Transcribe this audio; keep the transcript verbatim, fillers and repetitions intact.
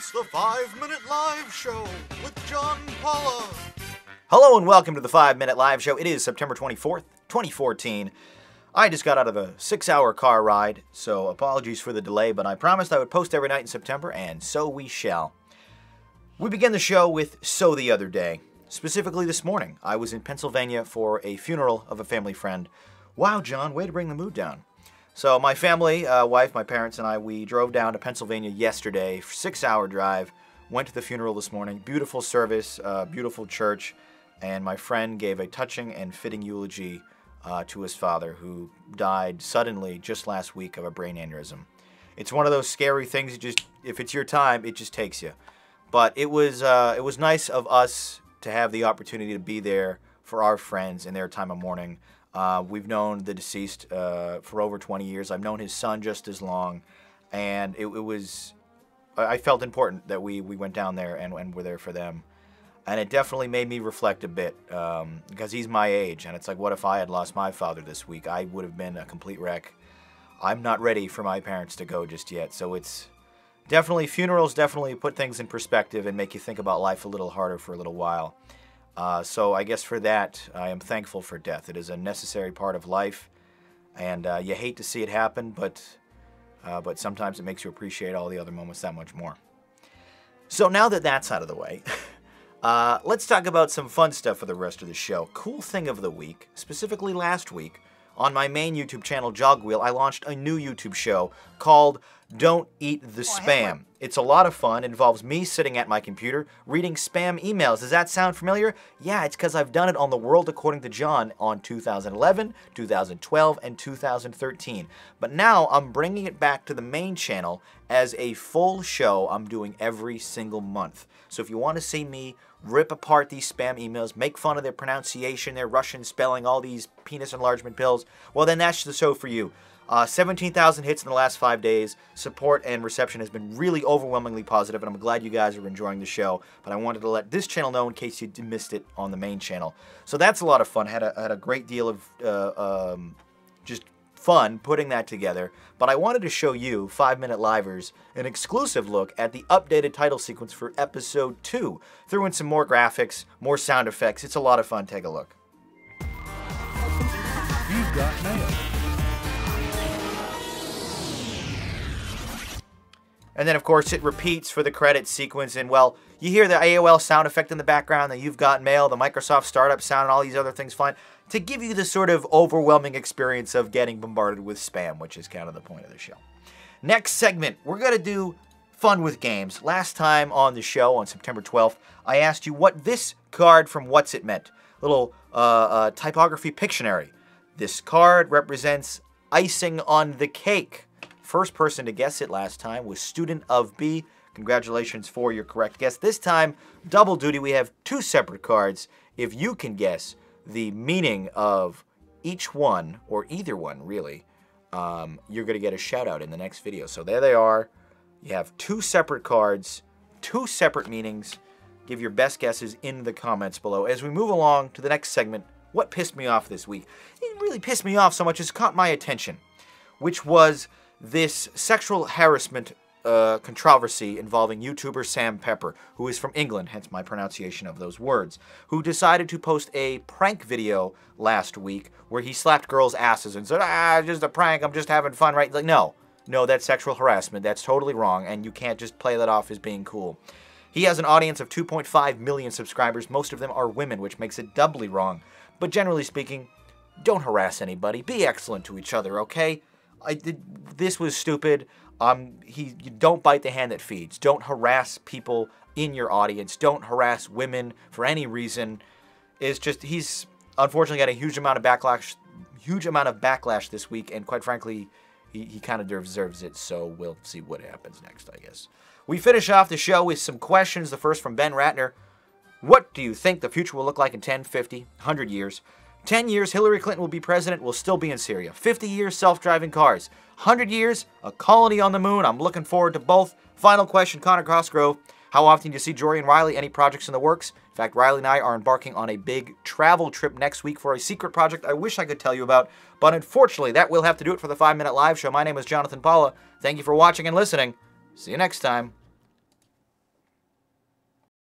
It's the five minute Live Show with John and Paula. Hello and welcome to the five minute Live Show. It is September twenty-fourth, twenty fourteen. I just got out of a six hour car ride, so apologies for the delay, but I promised I would post every night in September, and so we shall. We begin the show with So the Other Day. Specifically this morning, I was in Pennsylvania for a funeral of a family friend. Wow, John, way to bring the mood down. So my family, uh, wife, my parents, and I, we drove down to Pennsylvania yesterday, six hour drive, went to the funeral this morning. Beautiful service, uh, beautiful church, and my friend gave a touching and fitting eulogy uh, to his father, who died suddenly just last week of a brain aneurysm. It's one of those scary things, you just, if it's your time, it just takes you. But it was, uh, it was nice of us to have the opportunity to be there for our friends in their time of mourning. Uh, we've known the deceased uh, for over twenty years. I've known his son just as long, and it, it was, I felt important that we, we went down there and, and were there for them. And it definitely made me reflect a bit, um, because he's my age, and it's like, what if I had lost my father this week? I would have been a complete wreck. I'm not ready for my parents to go just yet, so it's definitely, funerals definitely put things in perspective and make you think about life a little harder for a little while. Uh, so I guess for that, I am thankful for death. It is a necessary part of life, and uh, you hate to see it happen, but uh, but sometimes it makes you appreciate all the other moments that much more. So now that that's out of the way, uh, let's talk about some fun stuff for the rest of the show. Cool thing of the week, specifically last week, on my main YouTube channel, Jogwheel, I launched a new YouTube show called Don't Eat the Spam. It's a lot of fun. It involves me sitting at my computer reading spam emails. Does that sound familiar? Yeah, it's because I've done it on The World According to John on two thousand eleven, two thousand twelve, and two thousand thirteen. But now I'm bringing it back to the main channel as a full show I'm doing every single month. So if you want to see me rip apart these spam emails, make fun of their pronunciation, their Russian spelling, all these penis enlargement pills, well then that's the show for you. Uh, seventeen thousand hits in the last five days. Support and reception has been really overwhelmingly positive, and I'm glad you guys are enjoying the show. But I wanted to let this channel know in case you missed it on the main channel. So that's a lot of fun. Had a, had a great deal of uh, um, just fun putting that together. But I wanted to show you, five minute livers, an exclusive look at the updated title sequence for episode two. Threw in some more graphics, more sound effects. It's a lot of fun. Take a look. You've got mail. And then, of course, it repeats for the credits sequence. And, well, you hear the A O L sound effect in the background, the You've Got Mail, the Microsoft startup sound, and all these other things fine, to give you the sort of overwhelming experience of getting bombarded with spam, which is kind of the point of the show. Next segment, we're going to do fun with games. Last time on the show, on September twelfth, I asked you what this card from What's It meant. Little uh, uh, typography Pictionary. This card represents icing on the cake. First person to guess it last time was Student of B. Congratulations for your correct guess. This time, double duty. We have two separate cards. If you can guess the meaning of each one, or either one, really, um, you're going to get a shout-out in the next video. So there they are. You have two separate cards, two separate meanings. Give your best guesses in the comments below. As we move along to the next segment, what pissed me off this week? It didn't really piss me off so much as caught my attention, which was this sexual harassment uh, controversy involving YouTuber Sam Pepper, who is from England, hence my pronunciation of those words, who decided to post a prank video last week where he slapped girls' asses and said, ah, just a prank, I'm just having fun, right? Like, no, no, that's sexual harassment. That's totally wrong, and you can't just play that off as being cool. He has an audience of two point five million subscribers. Most of them are women, which makes it doubly wrong. But generally speaking, don't harass anybody. Be excellent to each other, okay? I did, this was stupid. Um, he, you don't bite the hand that feeds. Don't harass people in your audience. Don't harass women for any reason. It's just, he's unfortunately got a huge amount of backlash, huge amount of backlash this week, and quite frankly, he, he kind of deserves it, so we'll see what happens next, I guess. We finish off the show with some questions. The first from Ben Ratner. What do you think the future will look like in ten, fifty, one hundred years? ten years, Hillary Clinton will be president, we'll still be in Syria. fifty years, self-driving cars. one hundred years, a colony on the moon. I'm looking forward to both. Final question, Connor Cosgrove. How often do you see Jory and Riley? Any projects in the works? In fact, Riley and I are embarking on a big travel trip next week for a secret project I wish I could tell you about, but unfortunately, that will have to do it for the five minute Live Show. My name is Jonathan Paula. Thank you for watching and listening. See you next time.